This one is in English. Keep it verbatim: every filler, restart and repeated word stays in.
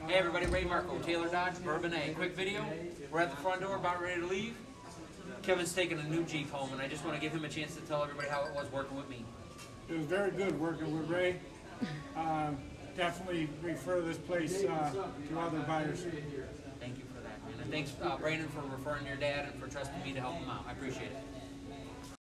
Hey everybody, Ray Marco, Taylor Dodge, Bourbon A. Quick video. We're at the front door, about ready to leave. Kevin's taking a new Jeep home, and I just want to give him a chance to tell everybody how it was working with me. It was very good working with Ray. Um, definitely refer this place uh, to other buyers. Thank you for that, man. And thanks, uh, Brandon, for referring your dad and for trusting me to help him out. I appreciate it.